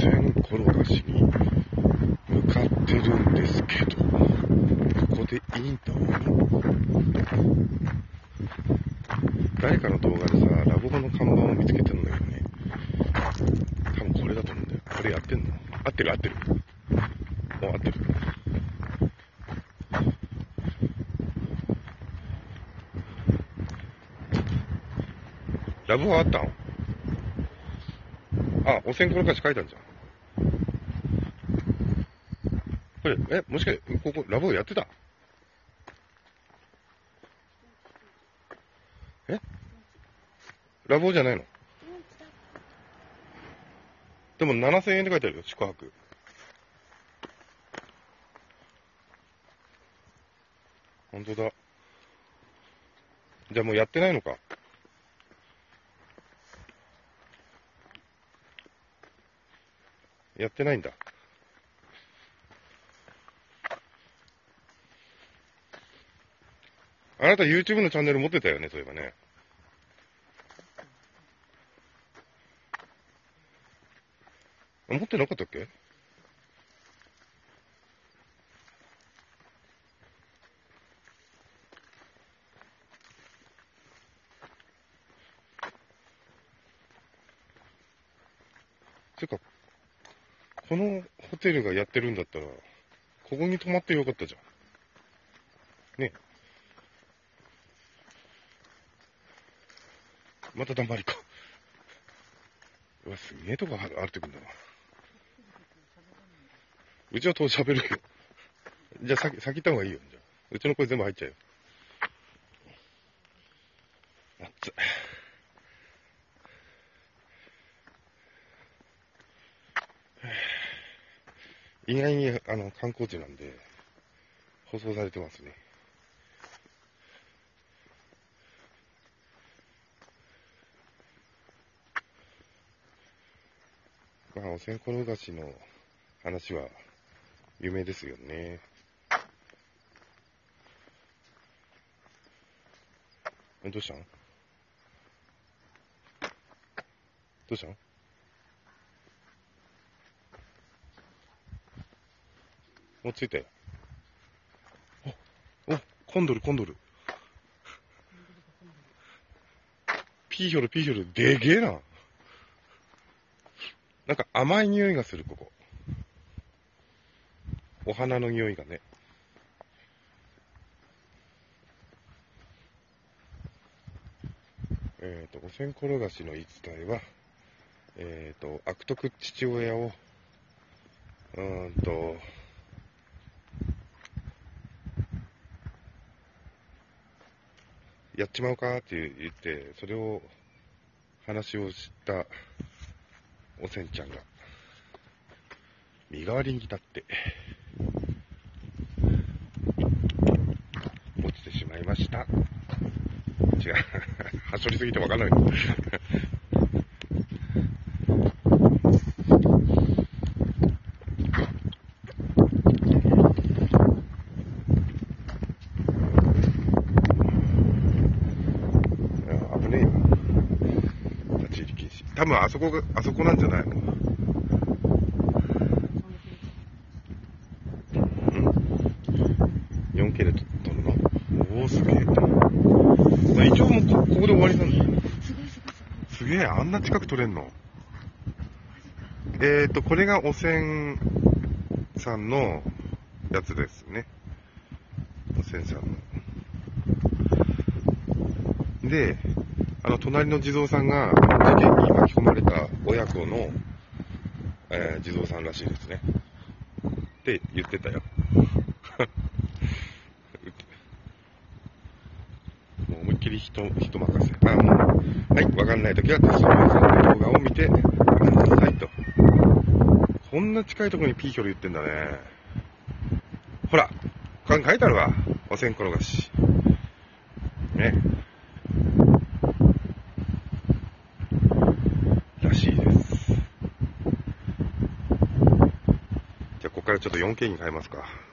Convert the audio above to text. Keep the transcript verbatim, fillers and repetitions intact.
線転がしに向かってるんですけど、ここでいいんだ。誰かの動画でさ、ラブホの看板を見つけてるんだけどね。多分これだと思うんだよ。これやってんの？合ってる合ってる。もう合ってる。ラブホあったん？あ、お線転がし書いたんじゃん。これ、え、もしかして、ここ、ラブホやってた？え？ラブホじゃないの？でもななせんえんって書いてあるよ、宿泊。ほんとだ。じゃあもうやってないのか。やってないんだ。あなた YouTube のチャンネル持ってたよね、そういえばね。持ってなかったっけ？てか、このホテルがやってるんだったら、ここに泊まってよかったじゃん。ね。また黙りか。うわ、すげえとこ歩ってくんだな。うちはと喋るよ。じゃあ先、先行った方がいいよ。じゃあうちの声全部入っちゃうよ。熱っ。意外にあの観光地なんで放送されてますね。まあお線転がしの話は有名ですよね。どうしたん？どうしたん？もう着いたよ。お、お、混んどる混んどる。ピーヒョルピーヒョル、でげえな。なんか甘い匂いがする、ここ。お花の匂いがね。えっと、お線転がしの言い伝えは、えっと、悪徳父親を、うーんと、やっちまうかって言って、それを話をしたおせんちゃんが、身代わりになって、落ちてしまいました。違う。はしょりすぎてわかんない。危ねえよ。立ち入り禁止。多分あそこが、あそこなんじゃないの？ん？ よんケー で撮るの？おー、すげえ。まあ、一応もうこ、ここで終わりなんだ。すげえ、あんな近く撮れんの？えーと、これがおせんさんのやつですね。おせんさんの。で、あの、隣の地蔵さんが事件に巻き込まれた親子の、えー、地蔵さんらしいですね。って言ってたよ。もう思いっきり人、人任せ。あ、もう、はい、わかんないときはテストさんの動画を見て、わかんなさいと。こんな近いところにピーヒョル言ってんだね。ほら、ここに書いてあるわ。お線転がし。ね。らしいです。じゃあ、ここからちょっと よんケー に変えますか。